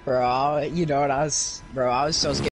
Bro, you know what I was, bro, I was so scared.